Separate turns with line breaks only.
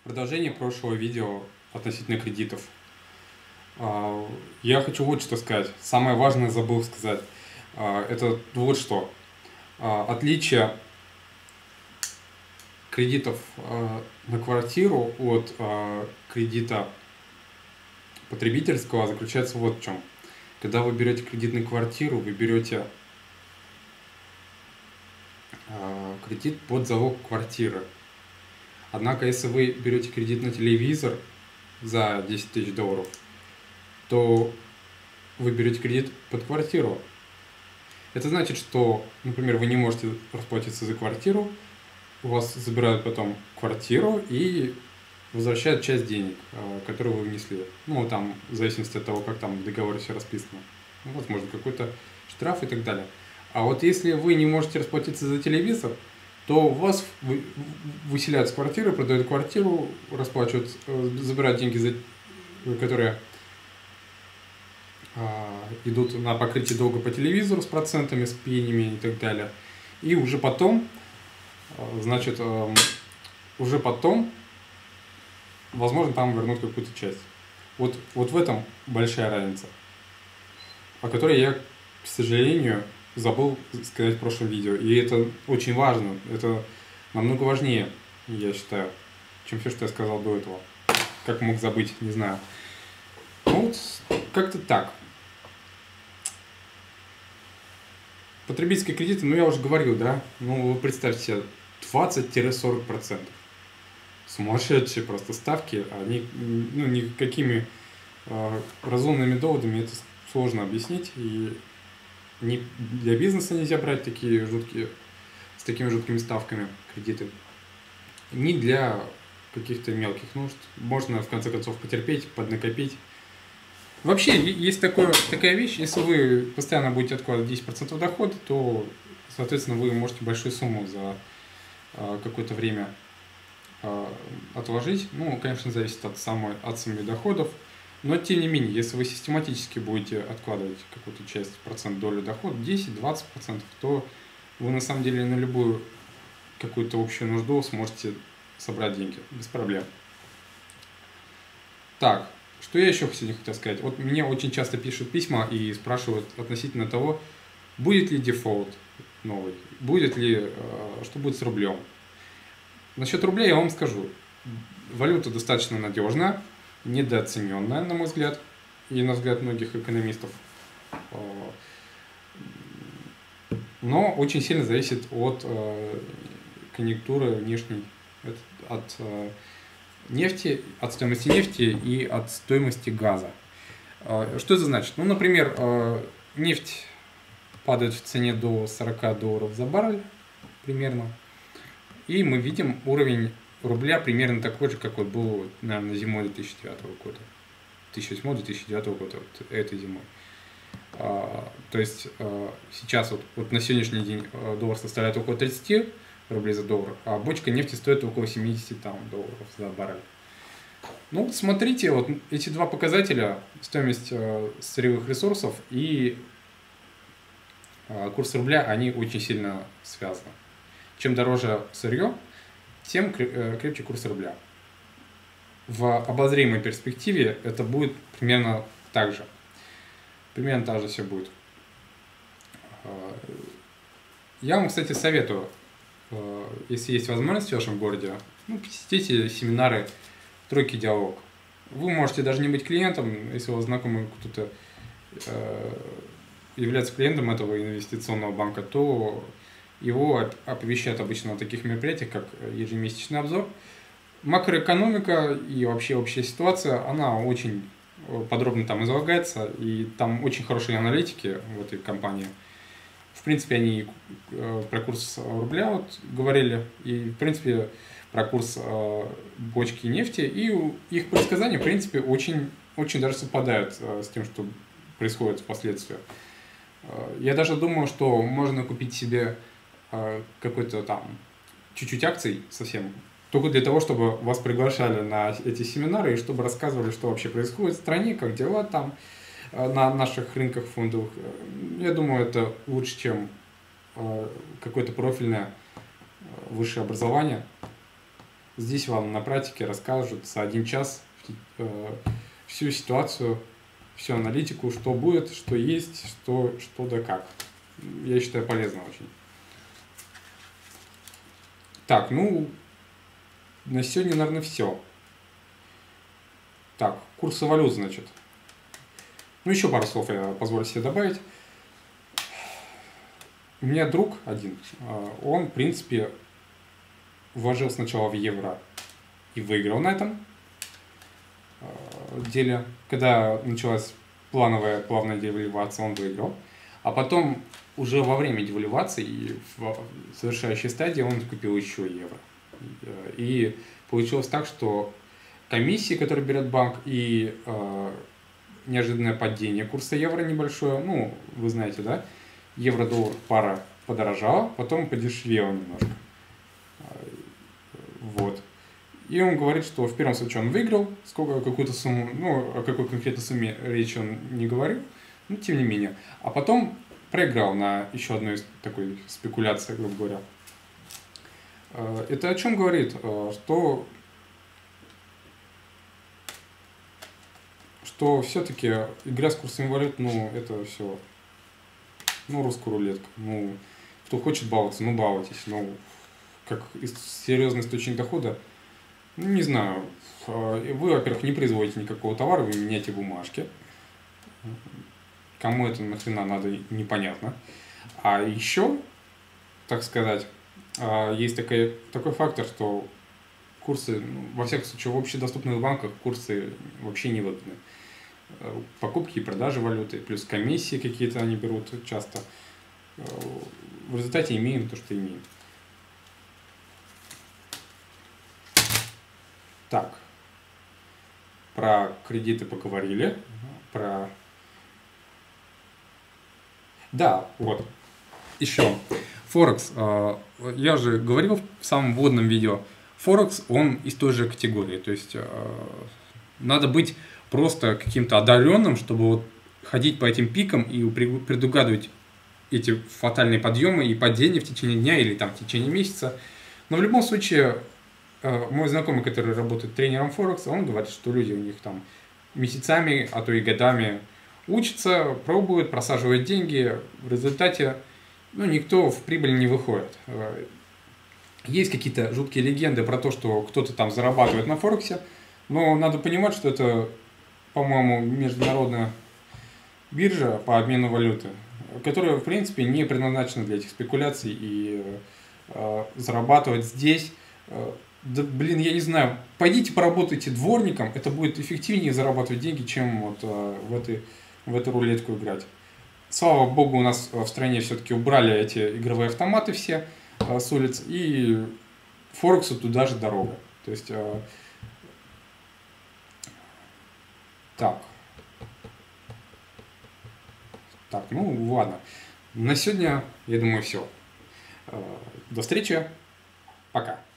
Продолжение прошлого видео относительно кредитов. Я хочу вот что сказать. Самое важное забыл сказать. Это вот что. Отличие кредитов на квартиру от кредита потребительского заключается вот в чем. Когда вы берете кредит на квартиру, вы берете кредит под залог квартиры. Однако, если вы берете кредит на телевизор за 10 тысяч долларов, то вы берете кредит под квартиру. Это значит, что, например, вы не можете расплатиться за квартиру, у вас забирают потом квартиру и возвращают часть денег, которые вы внесли. Ну, там, в зависимости от того, как там в договоре все расписано. Возможно, какой-то штраф и так далее. А вот если вы не можете расплатиться за телевизор, то вас выселяют с квартиры, продают квартиру, расплачивают, забирают деньги, которые идут на покрытие долга по телевизору с процентами, с пенями и так далее. И уже потом, значит, возможно, там вернут какую-то часть. Вот в этом большая разница, о которой я, к сожалению, забыл сказать в прошлом видео. И это очень важно, это намного важнее, я считаю, чем все, что я сказал до этого. Как мог забыть, не знаю. Ну вот, как-то так. Потребительские кредиты, ну я уже говорил, да, ну вы представьте себе, 20-40%. Сумасшедшие просто ставки, они, ну, никакими разумными доводами это сложно объяснить, и для бизнеса нельзя брать с такими жуткими ставками кредиты, ни для каких-то мелких нужд. Можно, в конце концов, потерпеть, поднакопить. Вообще, есть такая вещь, если вы постоянно будете откладывать 10% дохода, то, соответственно, вы можете большую сумму за какое-то время отложить. Ну, конечно, зависит от самих доходов. Но, тем не менее, если вы систематически будете откладывать какую-то часть, долю дохода, 10-20%, то вы на самом деле на любую какую-то общую нужду сможете собрать деньги без проблем. Так, что я еще сегодня хотел сказать? Вот мне очень часто пишут письма и спрашивают относительно того, будет ли дефолт новый, что будет с рублем. Насчет рубля я вам скажу. Валюта достаточно надежная, недооцененная, на мой взгляд, и на взгляд многих экономистов. Но очень сильно зависит от конъюнктуры внешней, от нефти, от стоимости нефти и от стоимости газа. Что это значит? Ну, например, нефть падает в цене до 40 долларов за баррель примерно, и мы видим уровень рубля примерно такой же, как вот был, наверное, зимой 2009 года. 2008-2009 года, вот этой зимой. То есть сейчас вот на сегодняшний день доллар составляет около 30 рублей за доллар, а бочка нефти стоит около 70 долларов за баррель. Ну, смотрите, вот эти два показателя, стоимость сырьевых ресурсов и курс рубля, они очень сильно связаны. Чем дороже сырье, тем крепче курс рубля. В обозримой перспективе это будет примерно так же. Примерно так же все будет. Я вам, кстати, советую, если есть возможность в вашем городе, посетите семинары «Тройки диалог». Вы можете даже не быть клиентом, если у вас знакомый кто-то является клиентом этого инвестиционного банка, то его оповещают обычно о таких мероприятиях, как ежемесячный обзор. Макроэкономика и вообще общая ситуация, она очень подробно там излагается, и там очень хорошие аналитики в этой компании. В принципе, они про курс рубля вот говорили, и в принципе про курс бочки нефти, и их предсказания, в принципе, очень, очень даже совпадают с тем, что происходит впоследствии. Я даже думаю, что можно купить себе какой-то там чуть-чуть акций совсем, только для того, чтобы вас приглашали на эти семинары и чтобы рассказывали, что вообще происходит в стране, как дела там на наших рынках фондовых. Я думаю, это лучше, чем какое-то профильное высшее образование. Здесь вам на практике расскажут за 1 час всю ситуацию, всю аналитику, что будет, что есть, что да как. Я считаю, полезно очень. Так, ну, на сегодня, наверное, все. Так, курсы валют, значит. Ну, еще пару слов я позволю себе добавить. У меня друг один, он, в принципе, вложил сначала в евро и выиграл на этом деле. Когда началась плавная девальвация, он выиграл. А потом, уже во время девальвации и в завершающей стадии, он купил еще евро. И получилось так, что комиссии, которые берет банк, и неожиданное падение курса евро небольшое, ну, вы знаете, да, евро-доллар пара подорожала, потом подешевела немножко. Вот. И он говорит, что в первом случае он выиграл какую-то сумму, ну, о какой конкретной сумме речи он не говорил, но тем не менее. А потом проиграл на еще одной из такой спекуляции, грубо говоря. Это о чем говорит? Что все-таки игра с курсами валют, ну, это все, ну, русская рулетка. Ну, кто хочет баловаться, ну, балуйтесь. Ну, как серьезный источник дохода, ну, не знаю. Вы, во-первых, не производите никакого товара, вы меняете бумажки. Кому это нахрена надо, непонятно. А еще, так сказать, есть такой фактор, что курсы, ну, во всяком случае, в общедоступных банках курсы вообще не выгодны. Покупки и продажи валюты, плюс комиссии какие-то они берут часто. В результате имеем то, что имеем. Так, про кредиты поговорили, Да, вот, еще. Форекс, я же говорил в самом вводном видео, Форекс, он из той же категории, то есть надо быть просто каким-то одаренным, чтобы вот ходить по этим пикам и предугадывать эти фатальные подъемы и падения в течение дня или там в течение месяца. Но в любом случае, мой знакомый, который работает тренером Форекса, он говорит, что люди у них там месяцами, а то и годами учатся, пробуют, просаживают деньги, в результате, ну, никто в прибыль не выходит. Есть какие-то жуткие легенды про то, что кто-то там зарабатывает на Форексе, но надо понимать, что это, по-моему, международная биржа по обмену валюты, которая, в принципе, не предназначена для этих спекуляций, и зарабатывать здесь, да, блин, я не знаю, пойдите поработайте дворником, это будет эффективнее зарабатывать деньги, чем вот в эту рулетку играть. Слава богу, у нас в стране все-таки убрали эти игровые автоматы все с улиц, и Форексу туда же дорога. То есть, так, ну ладно. На сегодня, я думаю, все. До встречи. Пока.